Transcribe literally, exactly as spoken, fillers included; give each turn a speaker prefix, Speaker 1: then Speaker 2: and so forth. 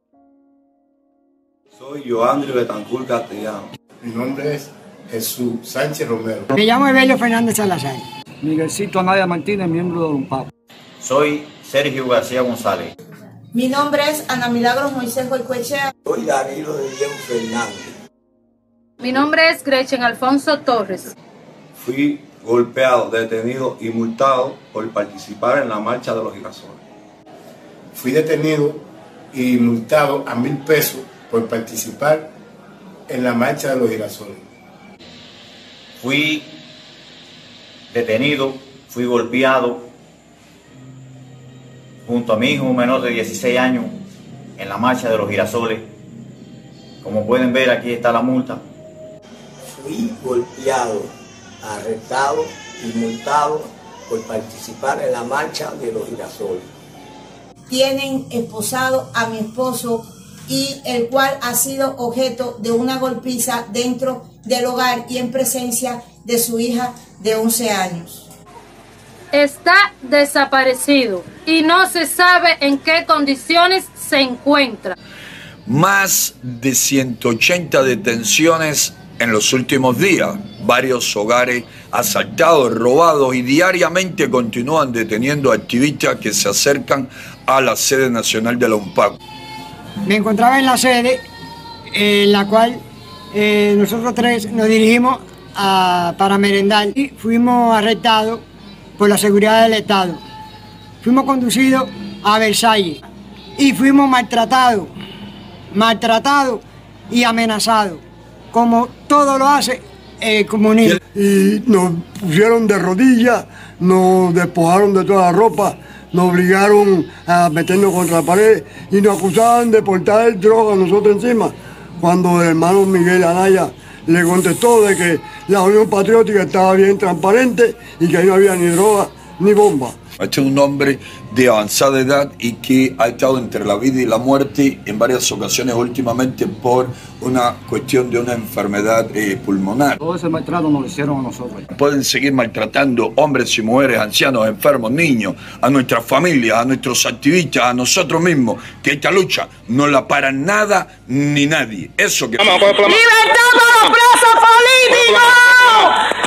Speaker 1: Soy Joandri Betancourt Castellano.
Speaker 2: Mi nombre es Jesús Sánchez Romero.
Speaker 3: Me llamo Evelio Fernández Salazar.
Speaker 4: Miguelcito Anaya Martínez, miembro de Lumpap.
Speaker 5: Soy Sergio García González.
Speaker 6: Mi nombre es Ana Milagros Moisés Goicoechea.
Speaker 7: Soy Danilo de Diego Fernández.
Speaker 8: Mi nombre es Gretchen Alfonso Torres.
Speaker 1: Fui golpeado, detenido y multado por participar en la marcha de los girasoles.
Speaker 2: Fui detenido y multado a mil pesos por participar en la marcha de los girasoles.
Speaker 5: Fui detenido, fui golpeado junto a mi hijo menor de dieciséis años en la marcha de los girasoles. Como pueden ver, aquí está la multa.
Speaker 7: Fui golpeado, arrestado y multado por participar en la marcha de los girasoles.
Speaker 6: Tienen esposado a mi esposo y el cual ha sido objeto de una golpiza dentro del hogar y en presencia de su hija de once años.
Speaker 8: Está desaparecido y no se sabe en qué condiciones se encuentra.
Speaker 9: Más de ciento ochenta detenciones en los últimos días. Varios hogares asaltados, robados y diariamente continúan deteniendo activistas que se acercan a la sede nacional de la UNPAC.
Speaker 3: Me encontraba en la sede en la cual eh, nosotros tres nos dirigimos a, para merendar y fuimos arrestados por la seguridad del Estado. Fuimos conducidos a Versalles y fuimos maltratados, maltratados y amenazados, como todo lo hace el comunismo.
Speaker 10: Y nos pusieron de rodillas, nos despojaron de toda la ropa, nos obligaron a meternos contra la pared y nos acusaban de portar droga a nosotros encima, cuando el hermano Miguel Anaya le contestó de que la Unión Patriótica estaba bien transparente y que ahí no había ni droga ni bomba.
Speaker 9: Este es un hombre de avanzada edad y que ha estado entre la vida y la muerte en varias ocasiones últimamente por una cuestión de una enfermedad eh, pulmonar.
Speaker 4: Todo ese maltrato nos lo hicieron a nosotros.
Speaker 9: Pueden seguir maltratando hombres y mujeres, ancianos, enfermos, niños, a nuestras familias, a nuestros activistas, a nosotros mismos, que esta lucha no la para nada ni nadie. Eso que...
Speaker 11: ¡Libertad a los presos políticos!